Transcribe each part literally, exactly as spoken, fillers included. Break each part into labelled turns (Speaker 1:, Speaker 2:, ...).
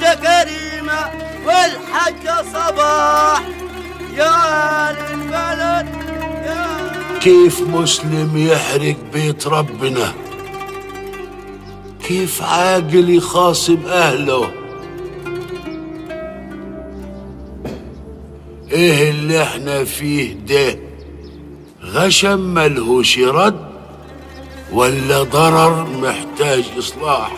Speaker 1: الحاجة كريمة والحاجة صباح يا للبلد يا.
Speaker 2: كيف مسلم يحرق بيت ربنا؟ كيف عاقل يخاصم أهله؟ إيه اللي احنا فيه ده؟ غشم ملهوش رد ولا ضرر محتاج إصلاح؟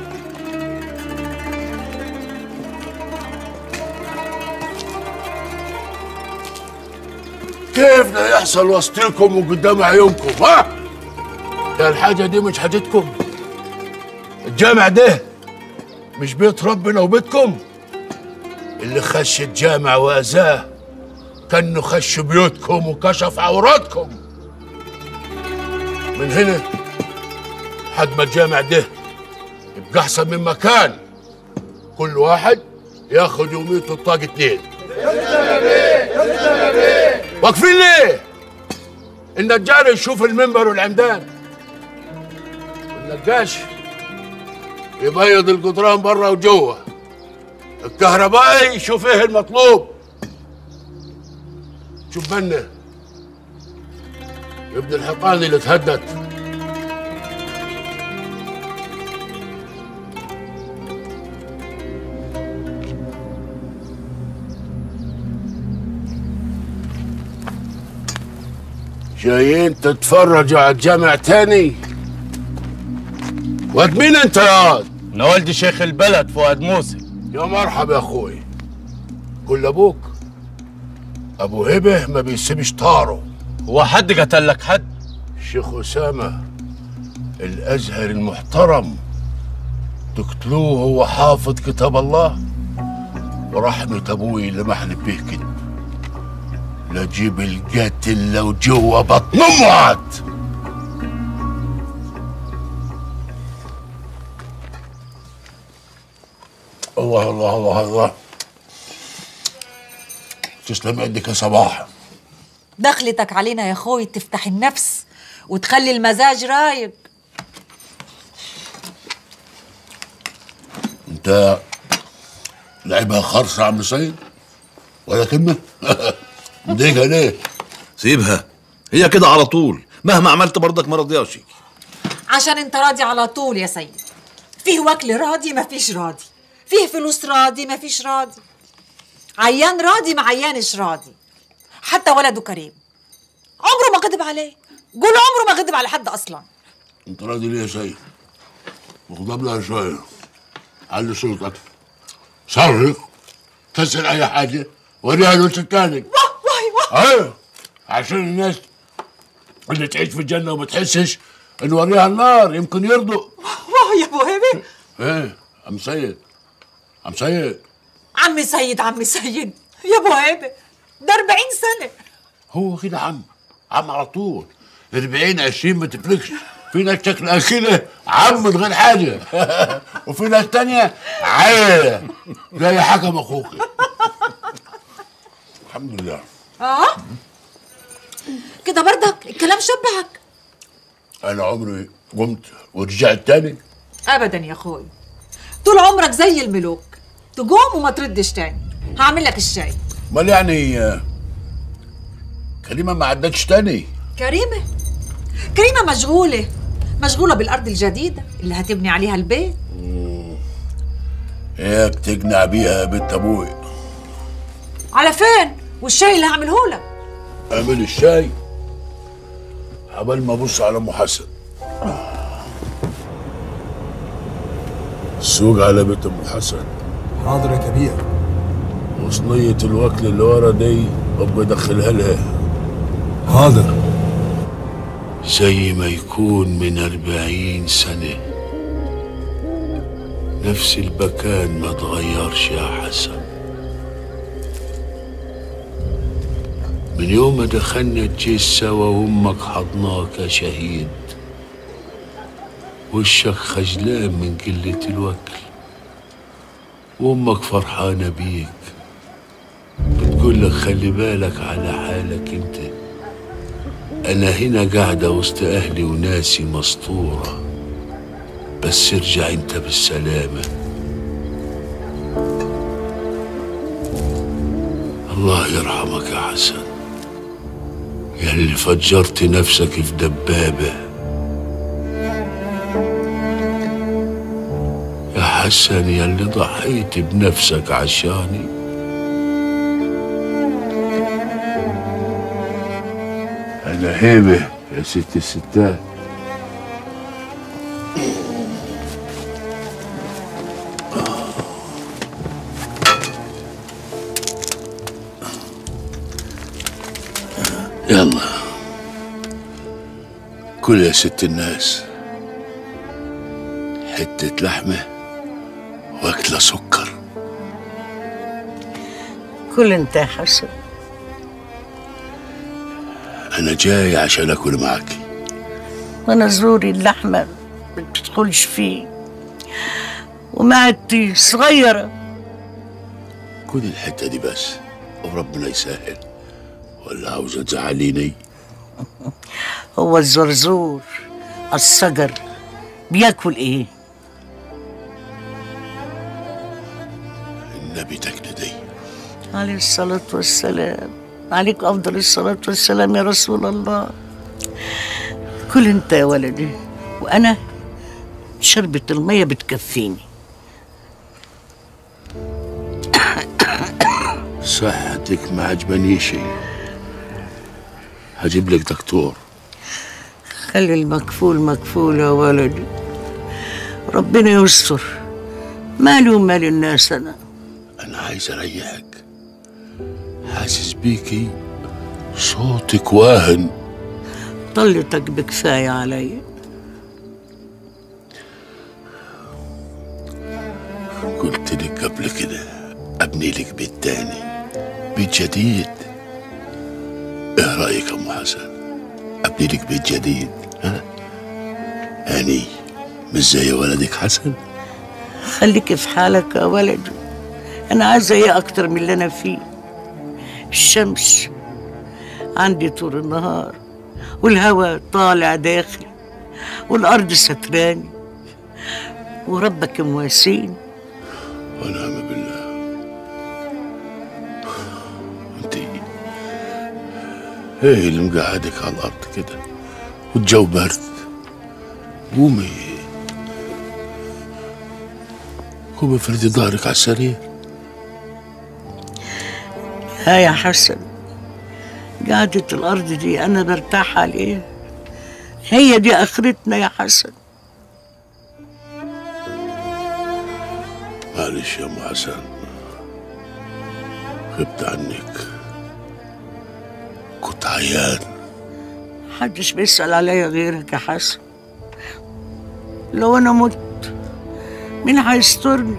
Speaker 2: كيف ده يحصل وسطكم وقدام عيونكم؟ ها؟ ده الحاجة دي مش حاجتكم؟ الجامع ده مش بيت ربنا وبيتكم؟ اللي خش الجامع وأذاه كأنه خش بيوتكم وكشف عوراتكم. من هنا حد ما الجامع ده يبقى أحسن من مكان كل واحد ياخد يوميته الطاقة اتنين. واقفين ليه؟ النجار يشوف المنبر والعمدان، والنقاش يبيض القطران برا وجوه، الكهربائي يشوف ايه المطلوب. شوف بنا ابن الحيطان اللي تهدت. جايين تتفرجوا على الجامع تاني؟ واد مين انت يا واد؟
Speaker 3: انا والدي شيخ البلد فؤاد موسى.
Speaker 2: يا مرحبا يا اخوي. قول لابوك ابو هبه ما بيسيبش طاره.
Speaker 3: هو حد قتل لك حد؟
Speaker 2: الشيخ اسامه الازهر المحترم تقتلوه هو حافظ كتاب الله، ورحمه ابوي اللي ما حلف به كده لا جيب القاتل لو جوا بطن امه عاد. الله الله الله الله. تسلم يدك يا صباح.
Speaker 4: دخلتك علينا يا اخوي تفتح النفس وتخلي المزاج رايق.
Speaker 2: انت لعبها خرصة يا عم سيد ولا كلمة؟ مضايقها ليه؟
Speaker 5: سيبها هي كده على طول، مهما عملت برضك ما رضياش.
Speaker 4: عشان انت راضي على طول يا سيد. فيه وكل راضي ما فيش راضي، فيه فلوس راضي ما فيش راضي، عيان راضي ما عيانش راضي. حتى ولده كريم عمره ما غضب عليه، قول عمره ما غضب على حد اصلا.
Speaker 2: انت راضي ليه يا سيد؟ مغضب لها شوية، علي صوتك، صرخ، كسر اي حاجة، وريها الوش التاني.
Speaker 4: واه واه واه.
Speaker 2: ايوه عشان الناس اللي تعيش في الجنة وما تحسش نوريها النار يمكن يرضوا.
Speaker 4: واه يا ابو هبه.
Speaker 2: ايه عم سيد، عم سيد،
Speaker 4: عمي سيد عمي سيد يا ابو هبه، ده أربعين سنة.
Speaker 2: هو كده عم، عم على طول. أربعين عشرين ما تفرقش. في ناس شكلها كده عم من غير حاجة وفي ناس تانية عيلة زي حكم اخوك. الحمد لله.
Speaker 4: اه كده برضك الكلام شبهك.
Speaker 2: انا عمري قمت ورجعت تاني؟
Speaker 4: ابدا يا اخوي، طول عمرك زي الملوك، تقوم وما تردش تاني. هعمل لك الشاي.
Speaker 2: امال يعني كريمه ما عدتش تاني؟
Speaker 4: كريمه كريمه مشغوله مشغوله بالارض الجديده اللي هتبني عليها البيت.
Speaker 2: اياك تقنع بيها يا بنت ابوي.
Speaker 4: على فين؟ والشاي اللي هعمله لك؟
Speaker 2: اعمل الشاي قبل ما ابص على ام حسن. السوق على بيت ام حسن.
Speaker 6: حاضر يا كبير.
Speaker 2: وصينية الوكل اللي ورا دي ابقى ادخلها لها.
Speaker 6: حاضر.
Speaker 2: زي ما يكون من أربعين سنة نفس المكان ما تغيرش يا حسن. من يوم ما دخلنا الجيش سوا وامك حضناك يا شهيد، وشك خجلان من قلة الوكل، وامك فرحانة بيك بتقول لك خلي بالك على حالك انت. انا هنا قاعدة وسط اهلي وناسي مسطورة، بس ارجع انت بالسلامة. الله يرحمك يا حسن، يا اللي فجرت نفسك في دبابة. يا حسن يا اللي ضحيت بنفسك عشاني. أنا هيبة يا ست الستات. يلا كل يا ست الناس، حتة لحمة واكلة سكر.
Speaker 7: كل انت يا حسن.
Speaker 2: أنا جاي عشان أكل معاكي.
Speaker 7: وانا زوري اللحمة ما بتدخلش فيه ومعدتي صغيرة.
Speaker 2: كل الحتة دي بس وربنا يسهل، ولا عاوزة تزعليني؟
Speaker 7: هو الزرزور الصقر بياكل ايه؟
Speaker 2: النبي تاكل دي.
Speaker 7: عليه الصلاة والسلام، عليك أفضل الصلاة والسلام يا رسول الله. كل انت يا ولدي، وأنا شربة المية بتكفيني.
Speaker 2: صحتك ما عجبنيش، هجيب لك دكتور.
Speaker 7: خلي المكفول مكفول يا ولدي، ربنا يستر. مالي ومال الناس. أنا
Speaker 2: أنا عايز أريحك، حاسس بيكي صوتك واهن.
Speaker 7: طلتك بكفاية علي.
Speaker 2: قلت لك قبل كده أبني لك بيت تاني، بيت جديد. إيه رأيك يا أم حسن؟ أبني لك بيت جديد، ها؟ أني مش زي ولدك حسن؟
Speaker 7: خليك في حالك يا ولدي، أنا عايزة إيه أكتر من اللي أنا فيه؟ الشمس عندي طول النهار، والهواء طالع داخل، والأرض ستراني، وربك مواسيني.
Speaker 2: ونعم بالله. انت ايه اللي مقعدك على الارض كده والجو برد؟ قومي قومي افردي ظهرك على السرير.
Speaker 7: ها يا حسن، قعدة الأرض دي أنا برتاح عليها، هي دي آخرتنا يا حسن.
Speaker 2: معلش يا ام حسن، غبت عنك، كنت عيان.
Speaker 7: محدش بيسأل عليا غيرك يا حسن. لو أنا مت مين هيسترني؟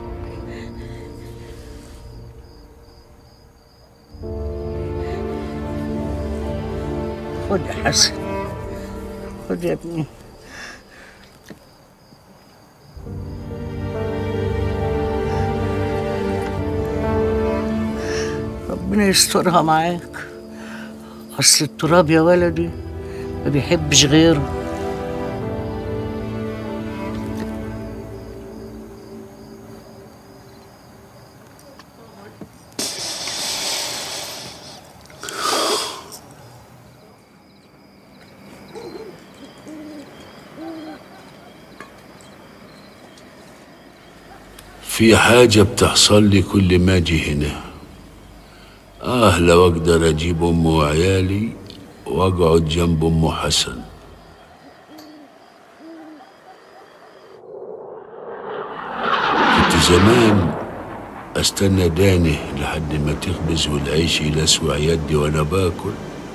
Speaker 7: خد يا حسن، خد يا ابني. ربنا يسترها معاك، أصل التراب يا ولدي ما بيحبش غيره.
Speaker 2: في حاجة بتحصل لي كل ما اجي هنا. آه لو أقدر أجيب أم وعيالي وأقعد جنب أم حسن. كنت زمان أستنى دانه لحد ما تخبز والعيش يلسوع يدي وأنا باكل،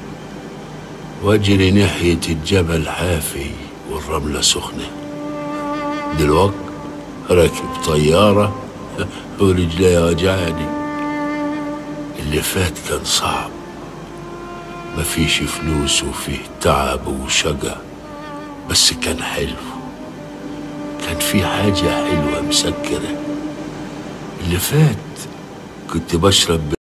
Speaker 2: وأجري ناحية الجبل حافي والرملة سخنة. دلوقت راكب طيارة ورجلي وجعاني. اللي فات كان صعب، مفيش فلوس وفيه تعب وشقى، بس كان حلو. كان في حاجة حلوة مسكرة. اللي فات كنت بشرب